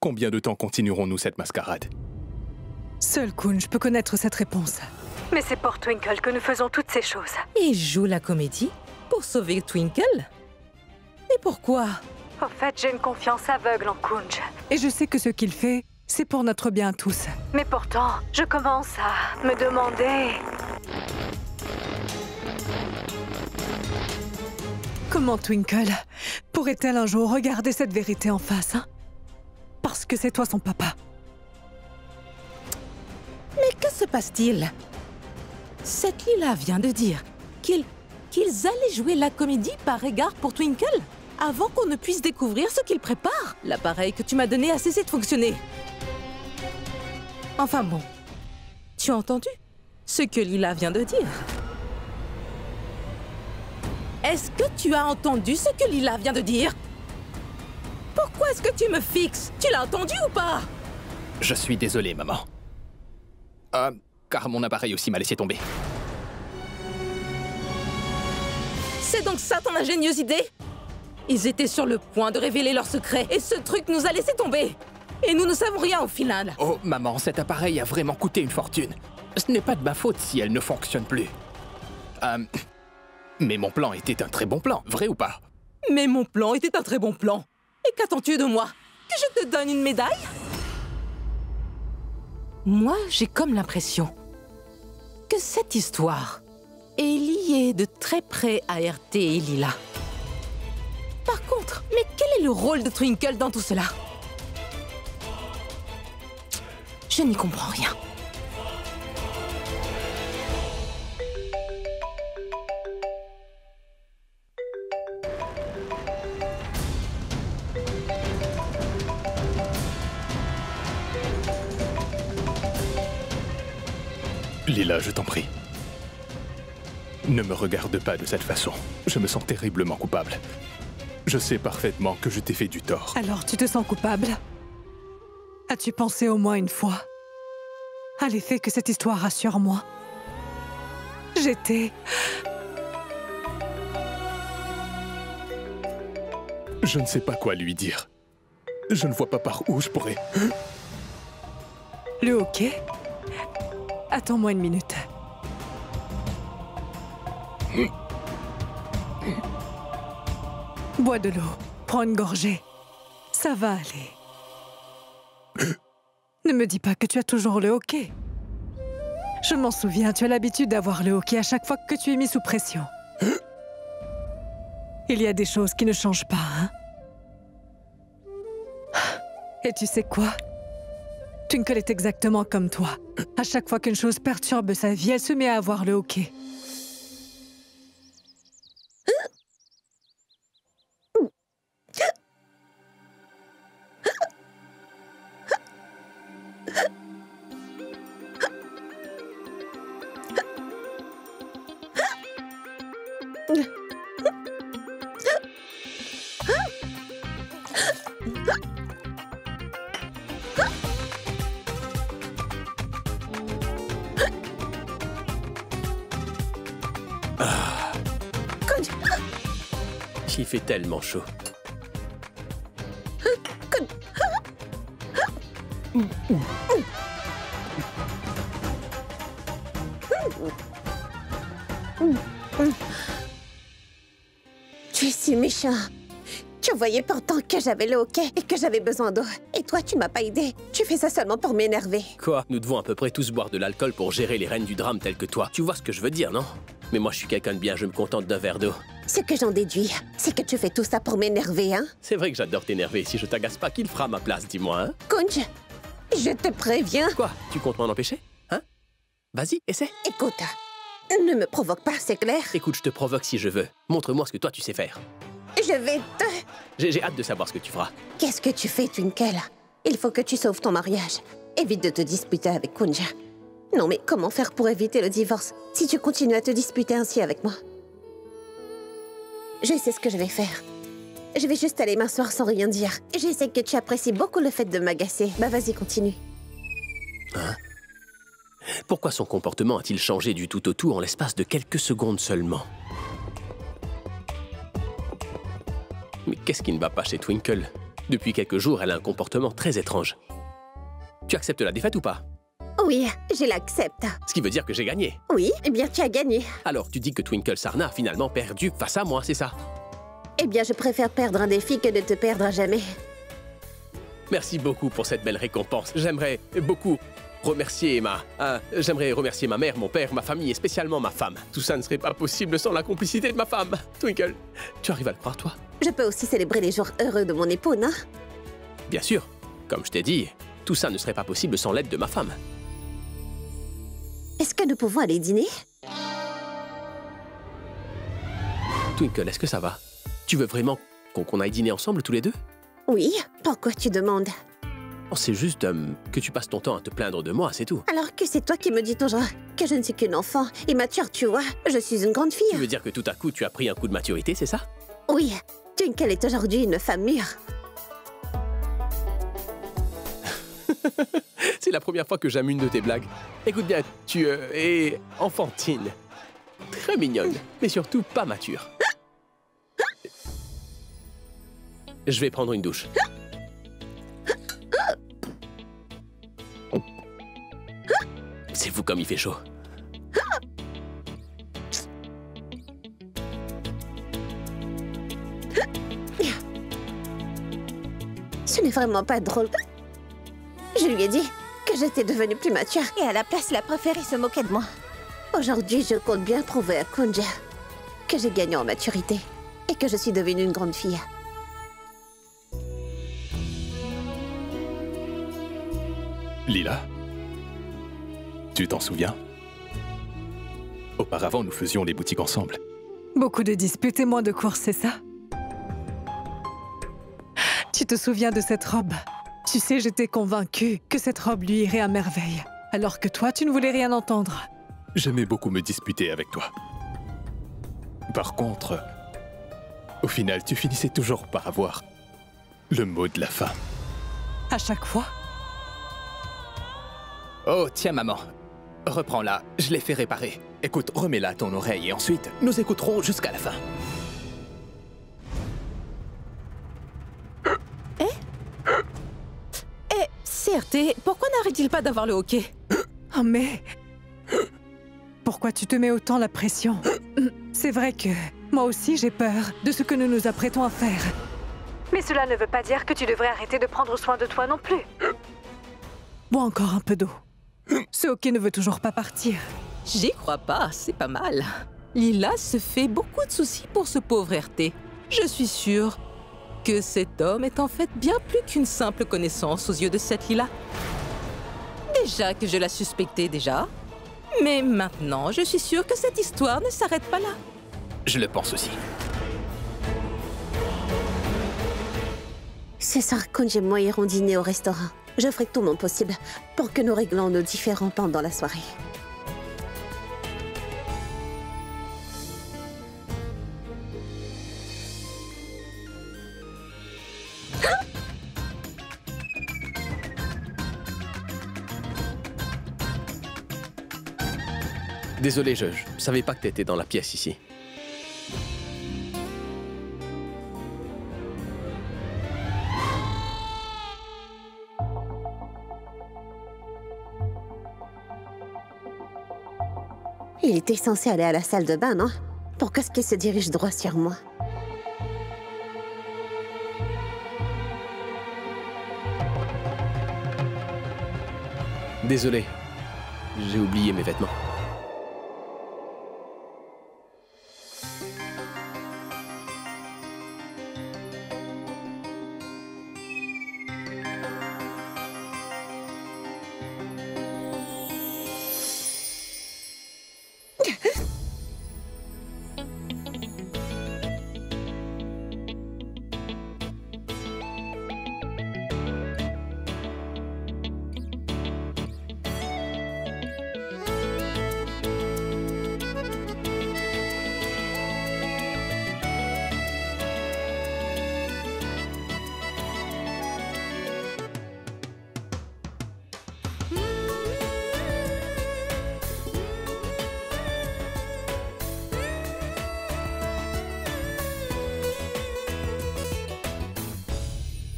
Combien de temps continuerons-nous cette mascarade? Seul Kunj peut connaître cette réponse. Mais c'est pour Twinkle que nous faisons toutes ces choses. Il joue la comédie pour sauver Twinkle? Et pourquoi? En fait, j'ai une confiance aveugle en Kunj. Et je sais que ce qu'il fait, c'est pour notre bien à tous. Mais pourtant, je commence à me demander... Comment Twinkle pourrait-elle un jour regarder cette vérité en face, hein? Parce que c'est toi son papa. Mais que se passe-t-il? Cette Lila vient de dire qu'ils allaient jouer la comédie par égard pour Twinkle avant qu'on ne puisse découvrir ce qu'ils préparent. L'appareil que tu m'as donné a cessé de fonctionner. Enfin bon, tu as entendu ce que Lila vient de dire? Est-ce que tu as entendu ce que Lila vient de dire? Pourquoi est-ce que tu me fixes? Tu l'as entendu ou pas? Je suis désolé, maman. Car mon appareil aussi m'a laissé tomber. C'est donc ça ton ingénieuse idée? Ils étaient sur le point de révéler leur secret et ce truc nous a laissé tomber. Et nous ne savons rien au final. Oh, maman, cet appareil a vraiment coûté une fortune. Ce n'est pas de ma faute si elle ne fonctionne plus. Mais mon plan était un très bon plan, vrai ou pas? Mais mon plan était un très bon plan. Et qu'attends-tu de moi? Que je te donne une médaille? Moi, j'ai comme l'impression que cette histoire est liée de très près à RT et Lila. Par contre, mais quel est le rôle de Twinkle dans tout cela? Je n'y comprends rien. Lila, je t'en prie. Ne me regarde pas de cette façon. Je me sens terriblement coupable. Je sais parfaitement que je t'ai fait du tort. Alors tu te sens coupable? As-tu pensé au moins une fois à l'effet que cette histoire a sur moi? J'étais... Je ne sais pas quoi lui dire. Je ne vois pas par où je pourrais... Le hockey? Attends-moi une minute. Bois de l'eau. Prends une gorgée. Ça va aller. Ne me dis pas que tu as toujours le hockey. Je m'en souviens, tu as l'habitude d'avoir le hockey à chaque fois que tu es mis sous pression. Il y a des choses qui ne changent pas, hein? Et tu sais quoi? Twinkle est exactement comme toi. À chaque fois qu'une chose perturbe sa vie, elle se met à avoir le hockey. Il fait tellement chaud. Tu es si méchant. Tu voyais pourtant que j'avais le hockey et que j'avais besoin d'eau. Et toi, tu ne m'as pas aidé. Tu fais ça seulement pour m'énerver. Quoi? Nous devons à peu près tous boire de l'alcool pour gérer les reines du drame telles que toi. Tu vois ce que je veux dire, non? Mais moi, je suis quelqu'un de bien, je me contente d'un verre d'eau. Ce que j'en déduis, c'est que tu fais tout ça pour m'énerver, hein? C'est vrai que j'adore t'énerver. Si je t'agace pas, qui le fera à ma place, dis-moi, hein? Kunj, je te préviens. Quoi? Tu comptes m'en empêcher? Hein? Vas-y, essaie. Écoute, ne me provoque pas, c'est clair? Écoute, je te provoque si je veux. Montre-moi ce que toi tu sais faire. Je vais te... J'ai hâte de savoir ce que tu feras. Qu'est-ce que tu fais, Twinkle? Il faut que tu sauves ton mariage. Évite de te disputer avec Kunj. Non, mais comment faire pour éviter le divorce si tu continues à te disputer ainsi avec moi? Je sais ce que je vais faire. Je vais juste aller m'asseoir sans rien dire. Je sais que tu apprécies beaucoup le fait de m'agacer. Bah vas-y, continue. Hein? Pourquoi son comportement a-t-il changé du tout au tout en l'espace de quelques secondes seulement? Mais qu'est-ce qui ne va pas chez Twinkle? Depuis quelques jours, elle a un comportement très étrange. Tu acceptes la défaite ou pas? Oui, je l'accepte. Ce qui veut dire que j'ai gagné. Oui, eh bien tu as gagné. Alors tu dis que Twinkle Sarna a finalement perdu face à moi, c'est ça? Eh bien je préfère perdre un défi que de te perdre à jamais. Merci beaucoup pour cette belle récompense. J'aimerais beaucoup remercier j'aimerais remercier ma mère, mon père, ma famille et spécialement ma femme. Tout ça ne serait pas possible sans la complicité de ma femme. Twinkle, tu arrives à le croire, toi? Je peux aussi célébrer les jours heureux de mon époux, non? Bien sûr. Comme je t'ai dit, tout ça ne serait pas possible sans l'aide de ma femme. Est-ce que nous pouvons aller dîner? Twinkle, est-ce que ça va? Tu veux vraiment qu'on aille dîner ensemble tous les deux? Oui, pourquoi tu demandes? Oh, c'est juste que tu passes ton temps à te plaindre de moi, c'est tout. Alors que c'est toi qui me dis toujours que je ne suis qu'une enfant, immature, tu vois. Je suis une grande Tu fille. veux dire que tout à coup tu as pris un coup de maturité, c'est ça? Oui, Twinkle est aujourd'hui une femme mûre. C'est la première fois que j'aime une de tes blagues. Écoute bien, tu es enfantine. Très mignonne, mais surtout pas mature. Je vais prendre une douche. C'est fou comme il fait chaud. Ce n'est vraiment pas drôle. Je lui ai dit que j'étais devenue plus mature. Et à la place, la préférée se moquait de moi. Aujourd'hui, je compte bien prouver à Kunja que j'ai gagné en maturité et que je suis devenue une grande fille. Lila, tu t'en souviens? Auparavant, nous faisions les boutiques ensemble. Beaucoup de disputes et moins de courses, c'est ça? Tu te souviens de cette robe? Tu sais, j'étais convaincue que cette robe lui irait à merveille. Alors que toi, tu ne voulais rien entendre. J'aimais beaucoup me disputer avec toi. Par contre, au final, tu finissais toujours par avoir le mot de la fin. À chaque fois? Oh, tiens, maman. Reprends-la, je l'ai fait réparer. Écoute, remets-la à ton oreille et ensuite, nous écouterons jusqu'à la fin. Certes, et pourquoi n'arrête-t-il pas d'avoir le hockey? Oh mais... Pourquoi tu te mets autant la pression? C'est vrai que moi aussi j'ai peur de ce que nous nous apprêtons à faire. Mais cela ne veut pas dire que tu devrais arrêter de prendre soin de toi non plus. Bois encore un peu d'eau. Ce hockey ne veut toujours pas partir. J'y crois pas, c'est pas mal. Lila se fait beaucoup de soucis pour ce pauvre RT. Je suis sûre que cet homme est en fait bien plus qu'une simple connaissance aux yeux de cette Lila. Déjà que je la suspectais déjà, mais maintenant je suis sûre que cette histoire ne s'arrête pas là. Je le pense aussi. Ce soir, Kunja et moi irons dîner au restaurant. Je ferai tout mon possible pour que nous réglions nos différends pendant la soirée. Désolé, je savais pas que t'étais dans la pièce ici. Il était censé aller à la salle de bain, non? Pourquoi est-ce qu'il se dirige droit sur moi? Désolé, j'ai oublié mes vêtements.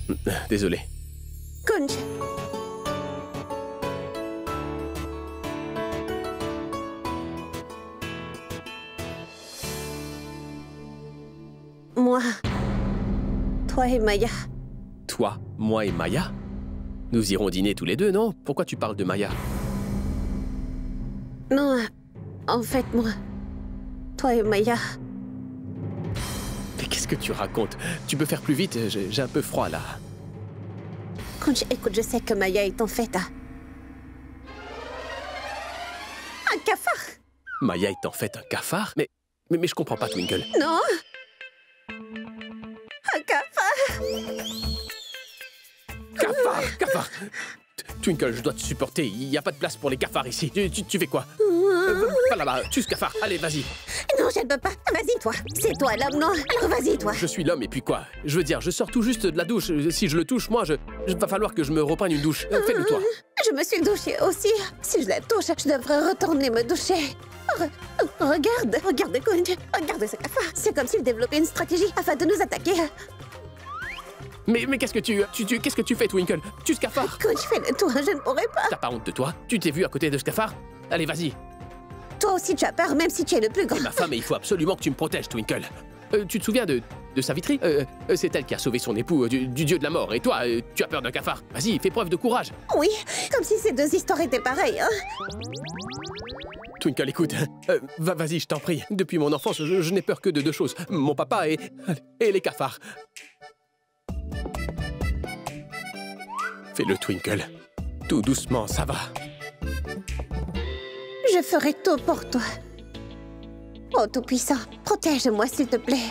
Désolé. Kunj. Moi. Toi et Maya. Toi, moi et Maya? Nous irons dîner tous les deux, non? Pourquoi tu parles de Maya? Non, en fait, moi. Toi et Maya. Mais qu'est-ce que tu racontes? Tu peux faire plus vite? J'ai un peu froid, là. Kunj, écoute, je sais que Maya est en fait un cafard. Maya est en fait un cafard? Mais je comprends pas, Twinkle. Non. Un cafard. Cafard! Twinkle, je dois te supporter. Il n'y a pas de place pour les cafards ici. Tu fais quoi? Pas là-bas, tue ce cafard. Allez, vas-y. Non, je ne peux pas. Vas-y, toi. C'est toi l'homme, non? Alors vas-y, toi. Je suis l'homme et puis quoi? Je veux dire, je sors tout juste de la douche. Si je le touche, moi, va falloir que je me reprenne une douche. Fais-le toi. Je me suis douchée aussi. Si je la touche, je devrais retourner me doucher. Regarde Kunj. Regarde ce cafard. C'est comme s'il développait une stratégie afin de nous attaquer. Mais qu'est-ce que qu'est-ce que tu fais, Twinkle? Tu ce cafard? Kunj, fais-le toi, je ne pourrais pas. T'as pas honte de toi? Tu t'es vu à côté de ce cafard? Allez, vas-y. Toi aussi, tu as peur, même si tu es le plus grand. Ma femme, et il faut absolument que tu me protèges, Twinkle. Tu te souviens de Savitri? C'est elle qui a sauvé son époux du dieu de la mort. Et toi, tu as peur d'un cafard? Vas-y, fais preuve de courage. Oui, comme si ces deux histoires étaient pareilles, hein. Twinkle, écoute, vas-y, je t'en prie. Depuis mon enfance, je n'ai peur que de deux choses. Mon papa et les cafards. Fais-le, Twinkle. Tout doucement, ça va. Je ferai tout pour toi. Oh, Tout-Puissant, protège-moi, s'il te plaît.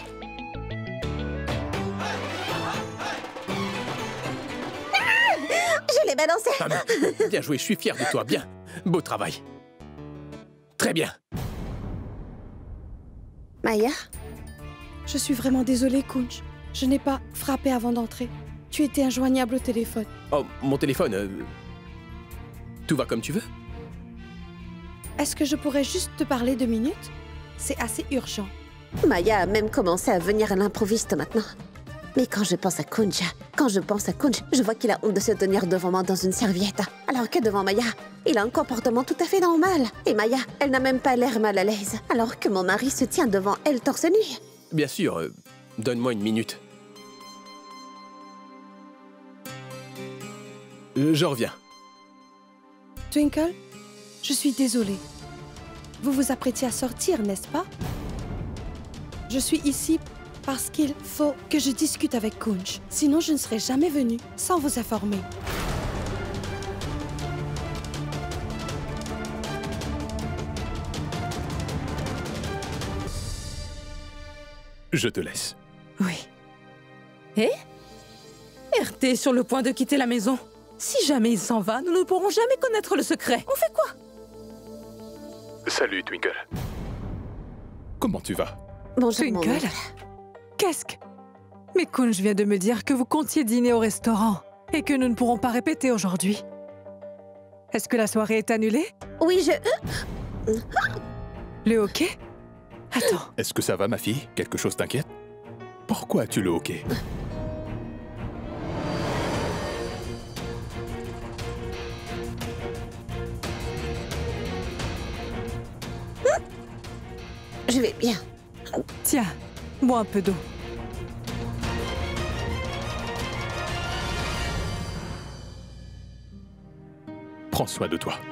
Je l'ai balancé. Ah, bien joué, je suis fier de toi, bien. Beau travail. Très bien. Maya? Je suis vraiment désolée, Kunj. Je n'ai pas frappé avant d'entrer. Tu étais injoignable au téléphone. Oh, mon téléphone... Tout va comme tu veux? Est-ce que je pourrais juste te parler 2 minutes? C'est assez urgent. Maya a même commencé à venir à l'improviste maintenant. Mais quand je pense à Kunj, je vois qu'il a honte de se tenir devant moi dans une serviette. Alors que devant Maya, il a un comportement tout à fait normal. Et Maya, elle n'a même pas l'air mal à l'aise. Alors que mon mari se tient devant elle torse nu. Bien sûr, donne-moi une minute. Je reviens. Twinkle, je suis désolée. Vous vous apprêtiez à sortir, n'est-ce pas? Je suis ici parce qu'il faut que je discute avec Kunj. Sinon, je ne serais jamais venue sans vous informer. Je te laisse. Oui. Eh? RT est sur le point de quitter la maison. Si jamais il s'en va, nous ne pourrons jamais connaître le secret. On fait quoi? Salut, Twinkle. Comment tu vas? Bonjour, mon Twinkle? Qu'est-ce que... Mais Kunj vient de me dire que vous comptiez dîner au restaurant et que nous ne pourrons pas répéter aujourd'hui. Est-ce que la soirée est annulée? Oui, Le hockey? Attends, Est-ce que ça va, ma fille? Quelque chose t'inquiète? Pourquoi as-tu le hockey? je vais bien. tiens, bois un peu d'eau. Prends soin de toi.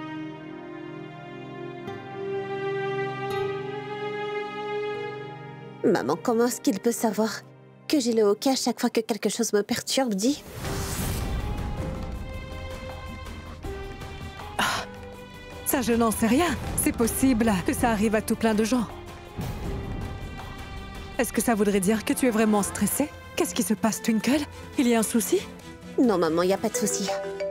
Maman, comment est-ce qu'il peut savoir que j'ai le hockey à chaque fois que quelque chose me perturbe, dis? Ça, je n'en sais rien. C'est possible que ça arrive à tout plein de gens. Est-ce que ça voudrait dire que tu es vraiment stressée? Qu'est-ce qui se passe, Twinkle? Il y a un souci? Non, maman, il n'y a pas de souci.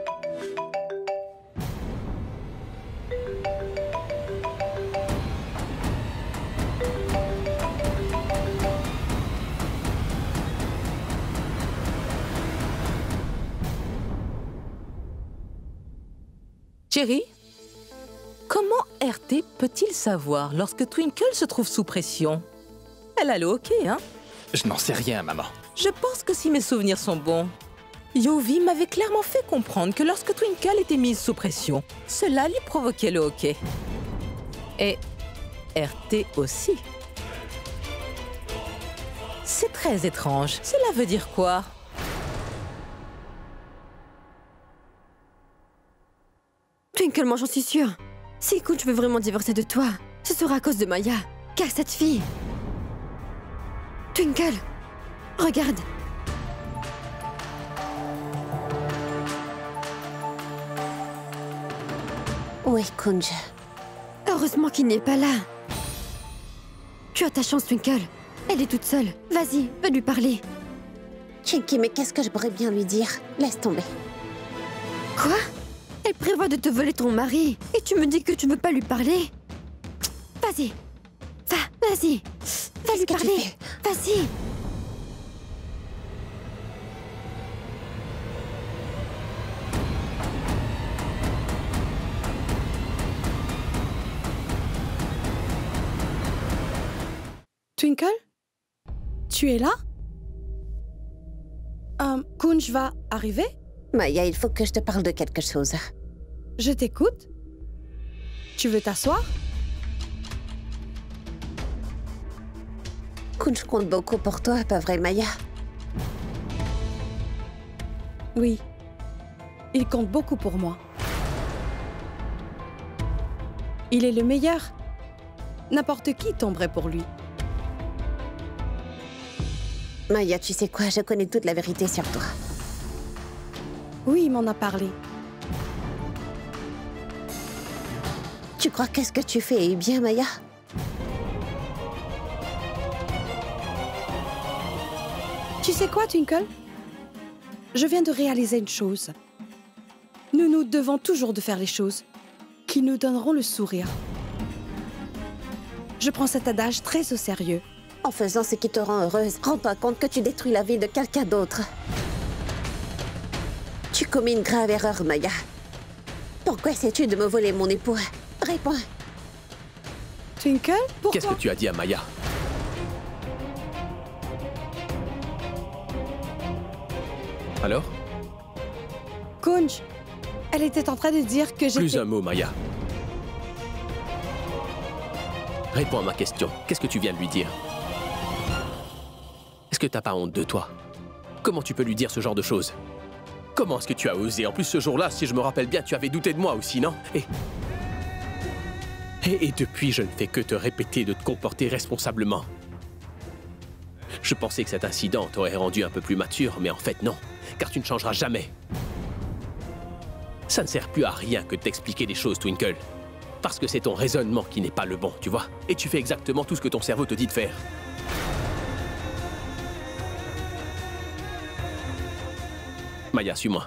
Chérie, comment RT peut-il savoir lorsque Twinkle se trouve sous pression? Elle a le hockey, hein? Je n'en sais rien, maman. Je pense que si mes souvenirs sont bons, Yovi m'avait clairement fait comprendre que lorsque Twinkle était mise sous pression, cela lui provoquait le hoquet. Et RT aussi. C'est très étrange. Cela veut dire quoi? Twinkle, moi j'en suis sûre. Si Kunj veut vraiment divorcer de toi, ce sera à cause de Maya. Car cette fille... Twinkle, regarde. Où est Kunj? Heureusement qu'il n'est pas là. Tu as ta chance, Twinkle. Elle est toute seule. Vas-y, va lui parler. Chinky, mais qu'est-ce que je pourrais bien lui dire? Laisse tomber. Quoi? Elle prévoit de te voler ton mari. Et tu me dis que tu veux pas lui parler? Vas-y. Vas-y. Va lui parler. Vas-y. Twinkle? Tu es là? Kunj va arriver? Maya, il faut que je te parle de quelque chose. Je t'écoute. Tu veux t'asseoir? Kunj compte beaucoup pour toi, pas vrai, Maya? Oui. Il compte beaucoup pour moi. Il est le meilleur. N'importe qui tomberait pour lui. Maya, tu sais quoi? Je connais toute la vérité sur toi. Oui, il m'en a parlé. Tu crois que ce que tu fais est bien, Maya? Tu sais quoi, Twinkle? Je viens de réaliser une chose. Nous devons toujours de faire les choses qui nous donneront le sourire. Je prends cet adage très au sérieux. En faisant ce qui te rend heureuse, rends-toi compte que tu détruis la vie de quelqu'un d'autre. Tu commets une grave erreur, Maya. Pourquoi essaies-tu de me voler mon époux? Réponds. Twinkle, pourquoi? Qu'est-ce que tu as dit à Maya? Alors? Kunj, elle était en train de dire que j'étais... Plus un mot, Maya. Réponds à ma question. Qu'est-ce que tu viens de lui dire? Est-ce que t'as pas honte de toi? Comment tu peux lui dire ce genre de choses? Comment est-ce que tu as osé? En plus, ce jour-là, si je me rappelle bien, tu avais douté de moi aussi, non? Et depuis, je ne fais que te répéter de te comporter responsablement. Je pensais que cet incident t'aurait rendu un peu plus mature, mais en fait, non. Car tu ne changeras jamais. Ça ne sert plus à rien que de t'expliquer des choses, Twinkle. Parce que c'est ton raisonnement qui n'est pas le bon, tu vois? Et tu fais exactement tout ce que ton cerveau te dit de faire. Maya, suis-moi.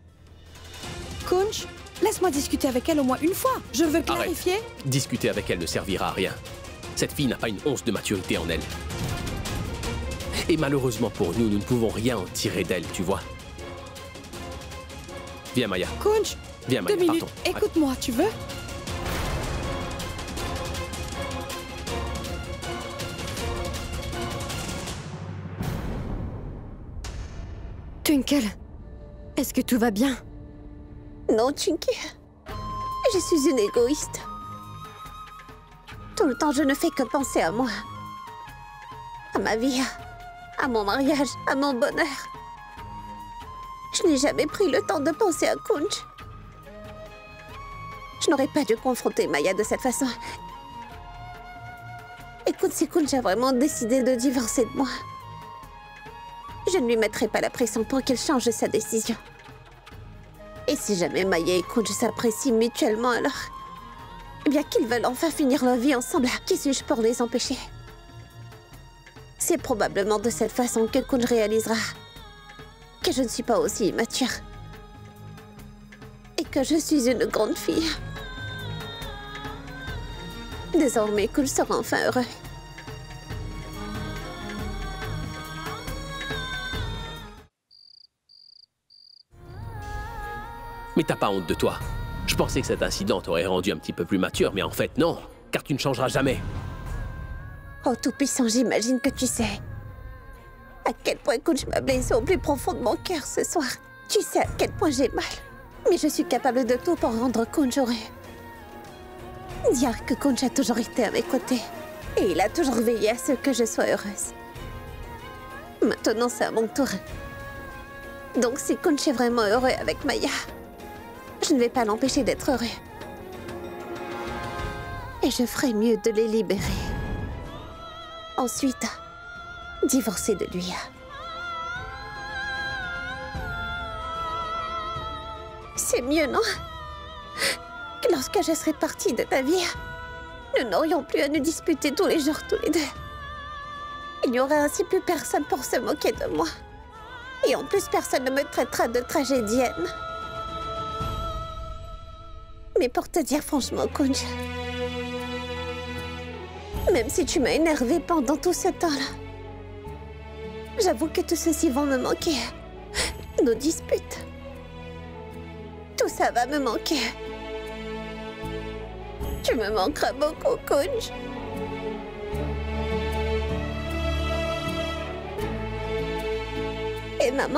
Kunj, laisse-moi discuter avec elle au moins une fois. Je veux clarifier. Arrête. Discuter avec elle ne servira à rien. Cette fille n'a pas une once de maturité en elle. Et malheureusement pour nous, nous ne pouvons rien en tirer d'elle, tu vois. Viens, Maya. Kunj, viens, Maya, 2 minutes. partons. Écoute-moi, tu veux? Twinkle, est-ce que tout va bien? Non, Chinky. Je suis une égoïste. Tout le temps, je ne fais que penser à moi. À ma vie, à mon mariage, à mon bonheur. Je n'ai jamais pris le temps de penser à Kunj. Je n'aurais pas dû confronter Maya de cette façon. Écoute, si Kunj a vraiment décidé de divorcer de moi, je ne lui mettrai pas la pression pour qu'il change sa décision. Et si jamais Maya et Kunj s'apprécient mutuellement, alors... eh bien qu'ils veulent enfin finir leur vie ensemble. Qui suis-je pour les empêcher? C'est probablement de cette façon que Kunj réalisera que je ne suis pas aussi immature. Et que je suis une grande fille. Désormais, Kunj sera enfin heureux. Mais t'as pas honte de toi. Je pensais que cet incident t'aurait rendu un petit peu plus mature, mais en fait, non. Car tu ne changeras jamais. Oh, Tout-Puissant, j'imagine que tu sais à quel point Kunj m'a blessé au plus profond de mon cœur ce soir. Tu sais à quel point j'ai mal. Mais je suis capable de tout pour rendre Kunj heureux. Dire que Kunj a toujours été à mes côtés. Et il a toujours veillé à ce que je sois heureuse. Maintenant, c'est à mon tour. Donc si Kunj est vraiment heureux avec Maya, je ne vais pas l'empêcher d'être heureux. Et je ferai mieux de les libérer. Ensuite, divorcer de lui. C'est mieux, non? Que lorsque je serai partie de ta vie, nous n'aurions plus à nous disputer tous les jours, tous les deux. Il n'y aura ainsi plus personne pour se moquer de moi. Et en plus, personne ne me traitera de tragédienne. Mais pour te dire franchement, Kunj, même si tu m'as énervée pendant tout ce temps-là, j'avoue que tout ceci va me manquer. Nos disputes. Tout ça va me manquer. Tu me manqueras beaucoup, Kunj. Et maman,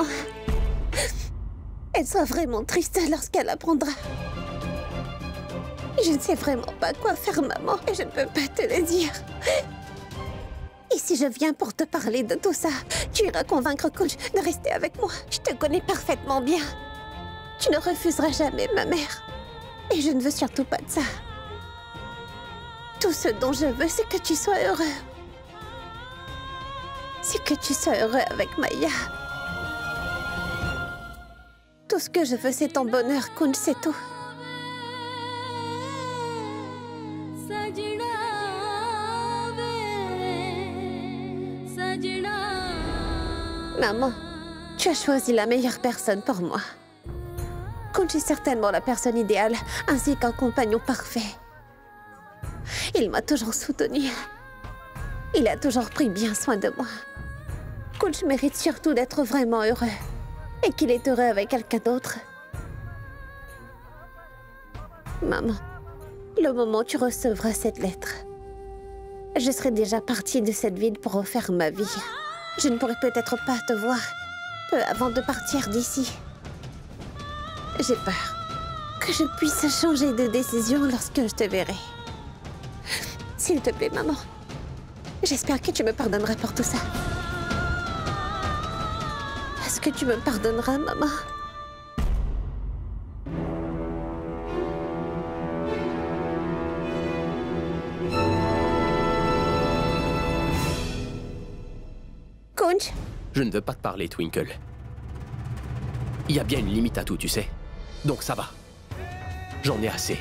elle sera vraiment triste lorsqu'elle apprendra. Je ne sais vraiment pas quoi faire, maman, et je ne peux pas te le dire. Et si je viens pour te parler de tout ça, tu iras convaincre Kunj de rester avec moi. Je te connais parfaitement bien. Tu ne refuseras jamais ma mère. Et je ne veux surtout pas de ça. Tout ce dont je veux, c'est que tu sois heureux. C'est que tu sois heureux avec Maya. Tout ce que je veux, c'est ton bonheur, Kunj, c'est tout. Maman, tu as choisi la meilleure personne pour moi. Kunj est certainement la personne idéale, ainsi qu'un compagnon parfait. Il m'a toujours soutenue. Il a toujours pris bien soin de moi. Kunj mérite surtout d'être vraiment heureux. Et qu'il est heureux avec quelqu'un d'autre. Maman, le moment où tu recevras cette lettre, je serai déjà partie de cette ville pour refaire ma vie. Je ne pourrai peut-être pas te voir peu avant de partir d'ici. J'ai peur que je puisse changer de décision lorsque je te verrai. S'il te plaît, maman, j'espère que tu me pardonneras pour tout ça. Est-ce que tu me pardonneras, maman? Kunj? Je ne veux pas te parler, Twinkle. Il y a bien une limite à tout, tu sais. Donc ça va. J'en ai assez.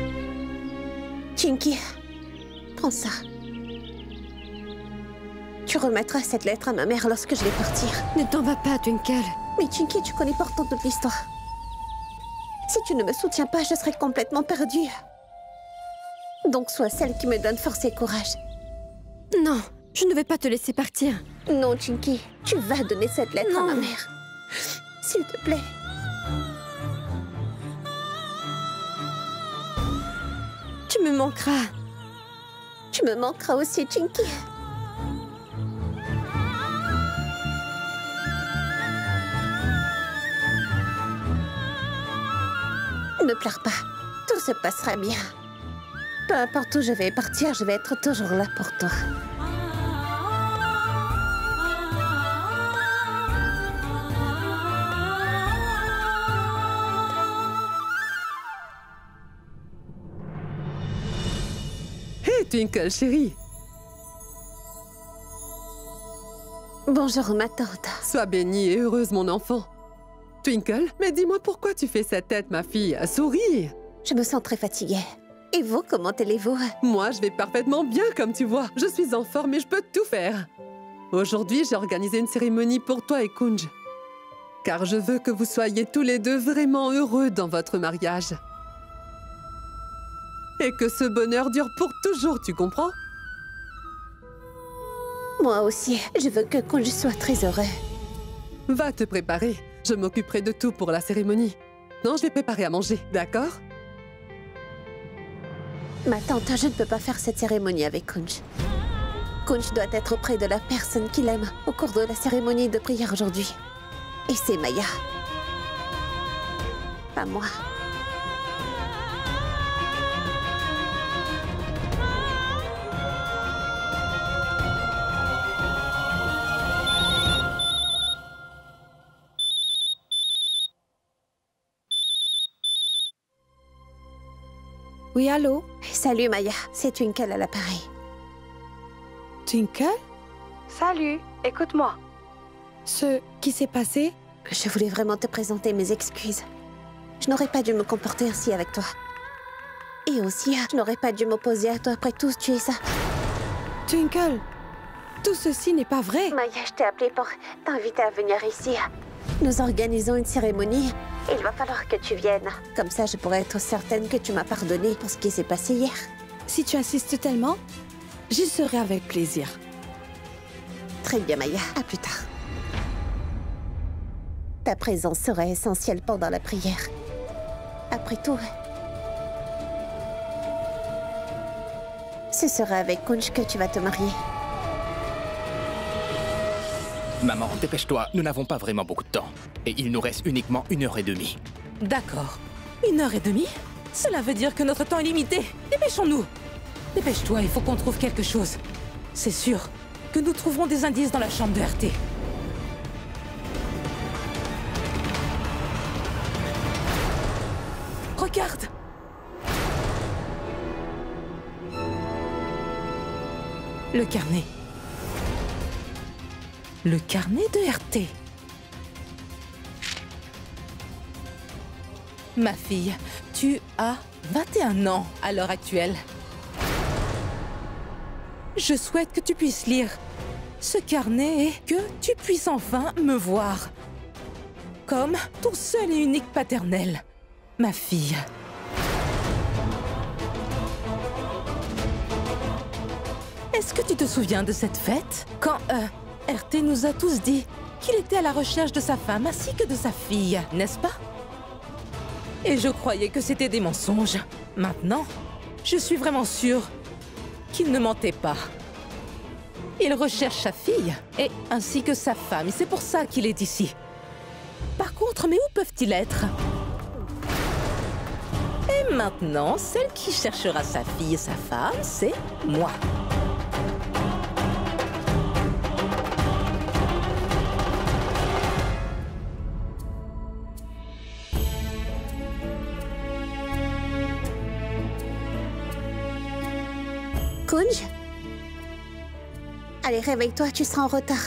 Chinky, prends ça. Tu remettras cette lettre à ma mère lorsque je vais partir. Ne t'en va pas, Twinkle. Mais Chinky, tu connais pourtant toute l'histoire. Si tu ne me soutiens pas, je serai complètement perdue. Donc sois celle qui me donne force et courage. Non, je ne vais pas te laisser partir. Non, Chinky, tu vas donner cette lettre à ma mère. S'il te plaît. Tu me manqueras. Tu me manqueras aussi, Chinky. Ne pleure pas. Tout se passera bien. Peu importe où je vais partir, je vais être toujours là pour toi. Hé, Twinkle, chérie. Bonjour, ma tante. Sois bénie et heureuse, mon enfant. Twinkle, mais dis-moi pourquoi tu fais cette tête, ma fille. Souris. Je me sens très fatiguée. Et vous, comment allez-vous? Moi, je vais parfaitement bien, comme tu vois. Je suis en forme et je peux tout faire. Aujourd'hui, j'ai organisé une cérémonie pour toi et Kunj. Car je veux que vous soyez tous les deux vraiment heureux dans votre mariage. Et que ce bonheur dure pour toujours, tu comprends? Moi aussi, je veux que Kunj soit très heureux. Va te préparer. Je m'occuperai de tout pour la cérémonie. Non, je vais préparer à manger, d'accord? Ma tante, je ne peux pas faire cette cérémonie avec Kunj. Kunj doit être auprès de la personne qu'il aime au cours de la cérémonie de prière aujourd'hui. Et c'est Maya. Pas moi. Oui, allô? Salut Maya, c'est Twinkle à l'appareil. Twinkle? Salut, écoute-moi. Ce qui s'est passé? Je voulais vraiment te présenter mes excuses. Je n'aurais pas dû me comporter ainsi avec toi. Et aussi, je n'aurais pas dû m'opposer à toi après tout, tu es ça. Twinkle, tout ceci n'est pas vrai. Maya, je t'ai appelé pour t'inviter à venir ici. Nous organisons une cérémonie. Il va falloir que tu viennes. Comme ça, je pourrais être certaine que tu m'as pardonné pour ce qui s'est passé hier. Si tu insistes tellement, j'y serai avec plaisir. Très bien, Maya. À plus tard. Ta présence sera essentielle pendant la prière. Après tout, ce sera avec Kunj que tu vas te marier. Maman, dépêche-toi, nous n'avons pas vraiment beaucoup de temps. Et il nous reste uniquement 1h30. D'accord. 1h30? Cela veut dire que notre temps est limité. Dépêchons-nous. Dépêche-toi, il faut qu'on trouve quelque chose. C'est sûr que nous trouverons des indices dans la chambre de RT. Regarde! Le carnet. Le carnet de RT. Ma fille, tu as 21 ans à l'heure actuelle. Je souhaite que tu puisses lire ce carnet et que tu puisses enfin me voir comme ton seul et unique paternel, ma fille. Est-ce que tu te souviens de cette fête quand RT nous a tous dit qu'il était à la recherche de sa femme ainsi que de sa fille, n'est-ce pas? Et je croyais que c'était des mensonges. Maintenant, je suis vraiment sûre qu'il ne mentait pas. Il recherche sa fille, et ainsi que sa femme, et c'est pour ça qu'il est ici. Par contre, mais où peuvent-ils être? Et maintenant, celle qui cherchera sa fille et sa femme, c'est moi. Kunj? Allez, réveille-toi, tu seras en retard.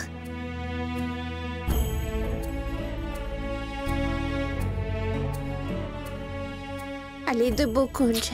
Allez, debout, Kunj.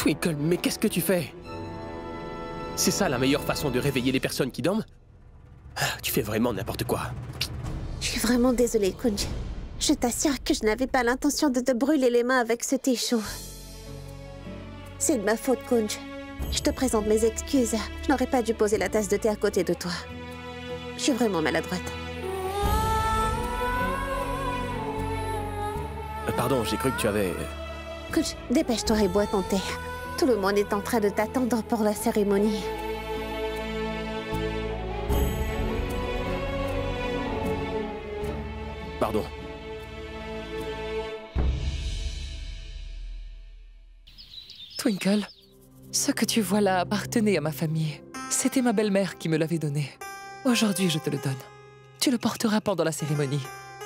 Twinkle, mais qu'est-ce que tu fais? C'est ça la meilleure façon de réveiller les personnes qui dorment? Tu fais vraiment n'importe quoi. Je suis vraiment désolée, Kunj. Je t'assure que je n'avais pas l'intention de te brûler les mains avec ce thé chaud. C'est de ma faute, Kunj. Je te présente mes excuses. Je n'aurais pas dû poser la tasse de thé à côté de toi. Je suis vraiment maladroite. Pardon, j'ai cru que tu avais... Kunj, dépêche-toi et bois ton thé. Tout le monde est en train de t'attendre pour la cérémonie. Pardon. Twinkle, ce que tu vois là appartenait à ma famille. C'était ma belle-mère qui me l'avait donné. Aujourd'hui, je te le donne. Tu le porteras pendant la cérémonie.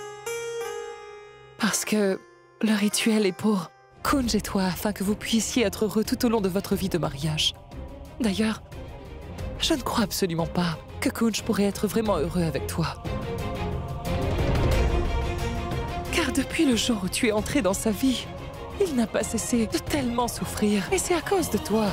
Parce que le rituel est pour Kunj et toi, afin que vous puissiez être heureux tout au long de votre vie de mariage. D'ailleurs, je ne crois absolument pas que Kunj pourrait être vraiment heureux avec toi. Car depuis le jour où tu es entré dans sa vie, il n'a pas cessé de tellement souffrir. Et c'est à cause de toi.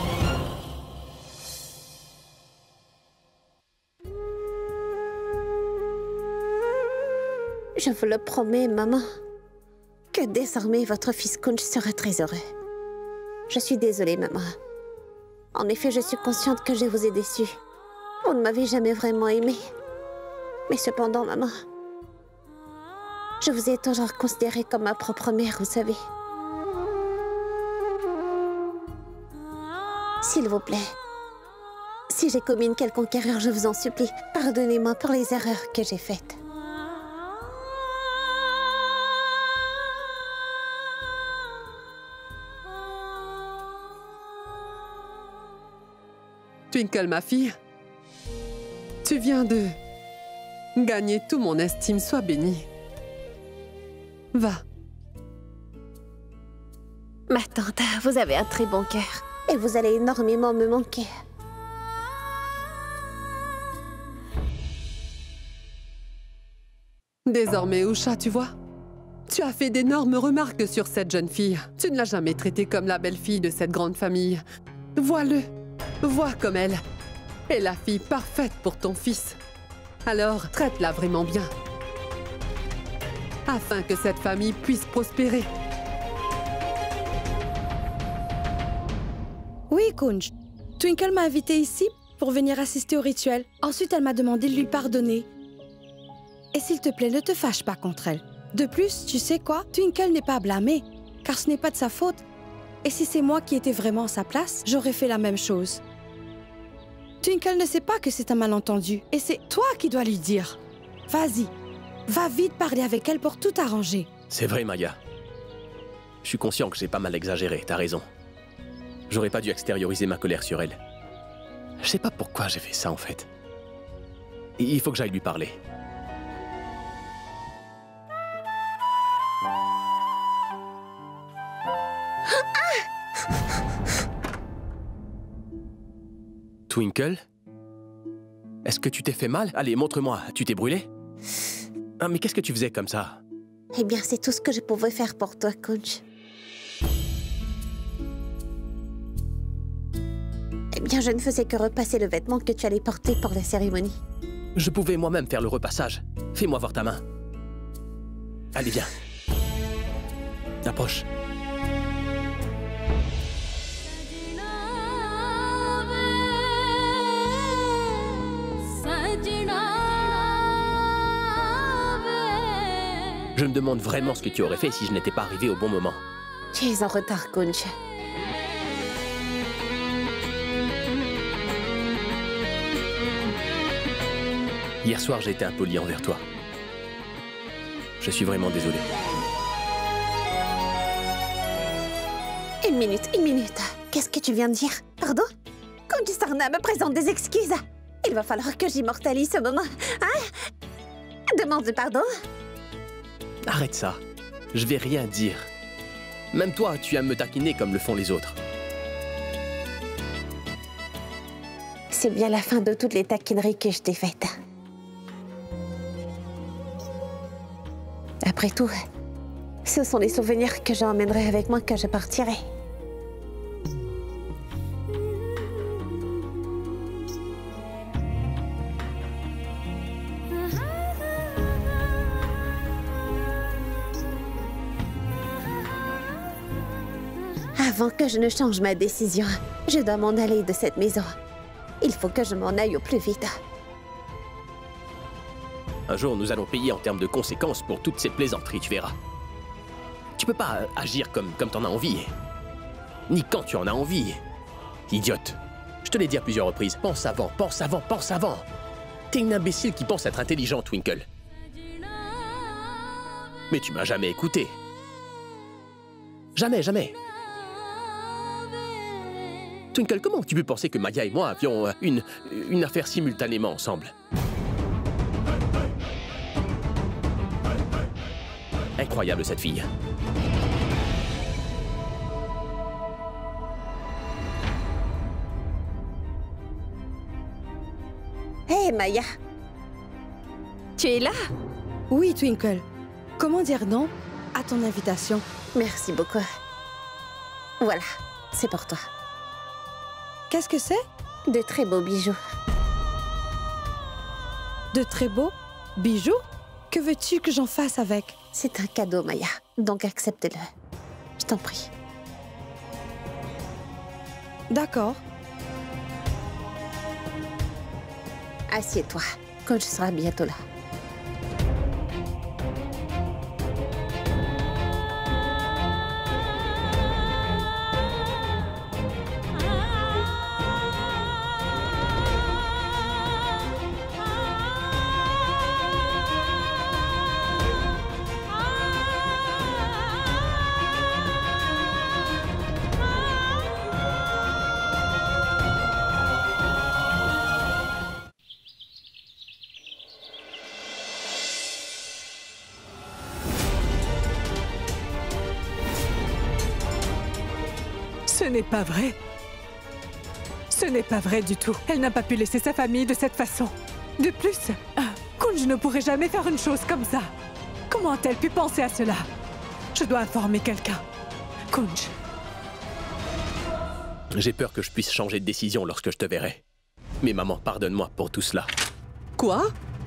Je vous le promets, maman, que désormais votre fils Kunj sera très heureux. Je suis désolée, maman. En effet, je suis consciente que je vous ai déçu. Vous ne m'avez jamais vraiment aimée. Mais cependant, maman, je vous ai toujours considérée comme ma propre mère, vous savez. S'il vous plaît, si j'ai commis une quelconque erreur, je vous en supplie, pardonnez-moi pour les erreurs que j'ai faites. Twinkle, ma fille, tu viens de gagner toute mon estime, sois bénie. Va. Ma tante, vous avez un très bon cœur et vous allez énormément me manquer. Désormais, Usha, tu vois, tu as fait d'énormes remarques sur cette jeune fille. Tu ne l'as jamais traitée comme la belle-fille de cette grande famille. Vois-le. Vois comme elle est la fille parfaite pour ton fils. Alors, traite-la vraiment bien, afin que cette famille puisse prospérer. Oui, Kunj. Twinkle m'a invitée ici pour venir assister au rituel. Ensuite, elle m'a demandé de lui pardonner. Et s'il te plaît, ne te fâche pas contre elle. De plus, tu sais quoi? Twinkle n'est pas à blâmer, car ce n'est pas de sa faute. Et si c'est moi qui étais vraiment à sa place, j'aurais fait la même chose. Twinkle ne sait pas que c'est un malentendu, et c'est toi qui dois lui dire. Vas-y, va vite parler avec elle pour tout arranger. C'est vrai, Maya. Je suis conscient que j'ai pas mal exagéré, t'as raison. J'aurais pas dû extérioriser ma colère sur elle. Je sais pas pourquoi j'ai fait ça, en fait. Il faut que j'aille lui parler. Twinkle? Est-ce que tu t'es fait mal? Allez, montre-moi. Tu t'es brûlé? Ah, mais qu'est-ce que tu faisais comme ça? Eh bien, c'est tout ce que je pouvais faire pour toi, Kunj. Eh bien, je ne faisais que repasser le vêtement que tu allais porter pour la cérémonie. Je pouvais moi-même faire le repassage. Fais-moi voir ta main. Allez, viens. Approche. Je me demande vraiment ce que tu aurais fait si je n'étais pas arrivé au bon moment. Tu es en retard, Kunj. Hier soir, j'ai été impoli envers toi. Je suis vraiment désolé. Une minute. Qu'est-ce que tu viens de dire? Pardon? Kunj Sarna me présente des excuses. Il va falloir que j'immortalise ce moment. Hein? Demande pardon? Arrête ça. Je vais rien dire. Même toi, tu aimes me taquiner comme le font les autres. C'est bien la fin de toutes les taquineries que je t'ai faites. Après tout, ce sont les souvenirs que j'emmènerai avec moi quand je partirai. Avant que je ne change ma décision, je dois m'en aller de cette maison. Il faut que je m'en aille au plus vite. Un jour, nous allons payer en termes de conséquences pour toutes ces plaisanteries, tu verras. Tu peux pas agir comme t'en as envie. Ni quand tu en as envie. Idiote. Je te l'ai dit à plusieurs reprises. Pense avant, pense avant, pense avant. T'es une imbécile qui pense être intelligent, Twinkle. Mais tu m'as jamais écouté. Jamais, jamais. Twinkle, comment tu peux penser que Maya et moi avions une affaire simultanément ensemble? Incroyable, cette fille. Hé, Maya. Tu es là? Oui, Twinkle. Comment dire non à ton invitation? Merci beaucoup. Voilà, c'est pour toi. Qu'est-ce que c'est? De très beaux bijoux. De très beaux bijoux? Que veux-tu que j'en fasse avec? C'est un cadeau, Maya. Donc accepte-le. Je t'en prie. D'accord. Assieds-toi. Coach sera bientôt là. Ce n'est pas vrai. Ce n'est pas vrai du tout. Elle n'a pas pu laisser sa famille de cette façon. De plus, Kunj ne pourrait jamais faire une chose comme ça. Comment a-t-elle pu penser à cela? Je dois informer quelqu'un. Kunj. J'ai peur que je puisse changer de décision lorsque je te verrai. Mais maman, pardonne-moi pour tout cela. Quoi?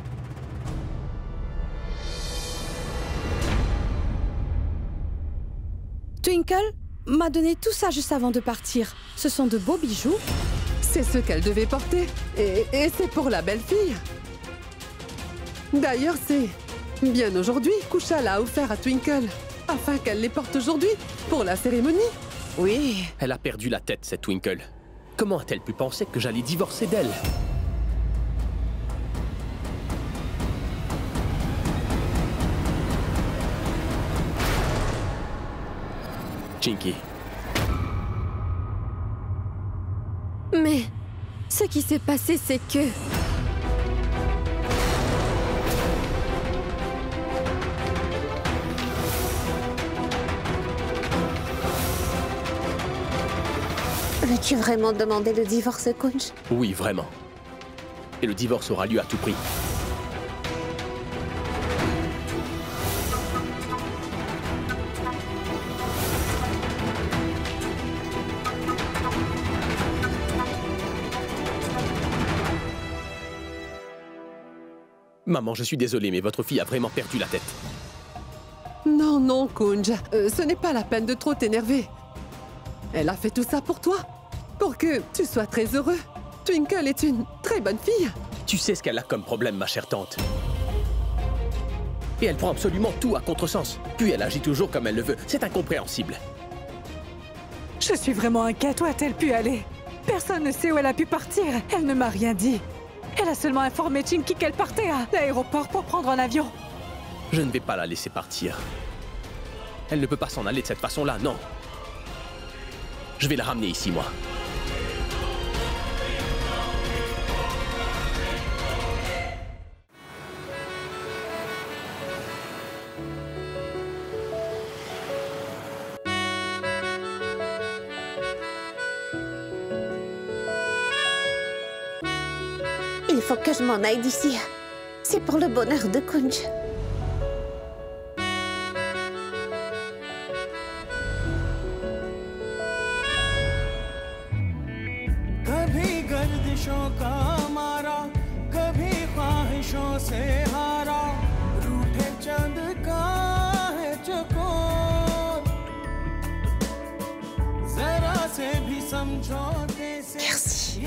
Twinkle m'a donné tout ça juste avant de partir. Ce sont de beaux bijoux. C'est ce qu'elle devait porter. Et c'est pour la belle fille. D'ailleurs, c'est bien aujourd'hui qu'Usha l'a offert à Twinkle, afin qu'elle les porte aujourd'hui pour la cérémonie. Oui. Elle a perdu la tête, cette Twinkle. Comment a-t-elle pu penser que j'allais divorcer d'elle? Chinky. Mais ce qui s'est passé, c'est que... Veux-tu vraiment demander le divorce, Kunj? Oui, vraiment. Et le divorce aura lieu à tout prix. Maman, je suis désolé, mais votre fille a vraiment perdu la tête. Non, non, Kunj. Ce n'est pas la peine de trop t'énerver. Elle a fait tout ça pour toi. Pour que tu sois très heureux. Twinkle est une très bonne fille. Tu sais ce qu'elle a comme problème, ma chère tante. Et elle prend absolument tout à contresens. Puis elle agit toujours comme elle le veut. C'est incompréhensible. Je suis vraiment inquiète. Où a-t-elle pu aller? Personne ne sait où elle a pu partir. Elle ne m'a rien dit. Elle a seulement informé Chinky qu'elle partait à l'aéroport pour prendre un avion. Je ne vais pas la laisser partir. Elle ne peut pas s'en aller de cette façon-là, non. Je vais la ramener ici, moi. Il faut que je m'en aille d'ici. C'est pour le bonheur de Kunj. Merci.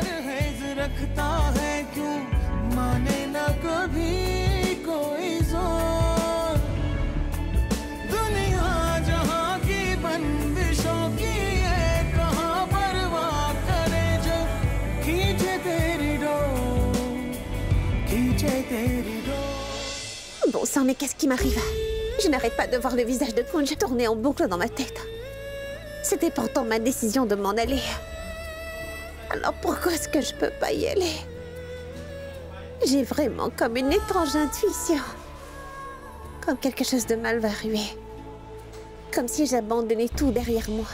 Bon sang, mais qu'est-ce qui m'arrive? Je n'arrête pas de voir le visage de Kunj tourner en boucle dans ma tête. C'était pourtant ma décision de m'en aller. Alors pourquoi est-ce que je peux pas y aller? J'ai vraiment comme une étrange intuition. Comme quelque chose de mal va arriver. Comme si j'abandonnais tout derrière moi.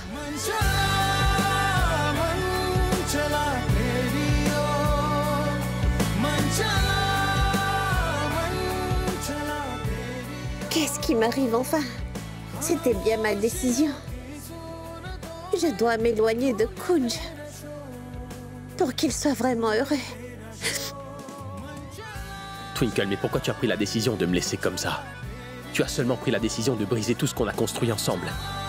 Qu'est-ce qui m'arrive enfin? C'était bien ma décision. Je dois m'éloigner de Kunj pour qu'il soit vraiment heureux. Twinkle, mais pourquoi tu as pris la décision de me laisser comme ça? Tu as seulement pris la décision de briser tout ce qu'on a construit ensemble.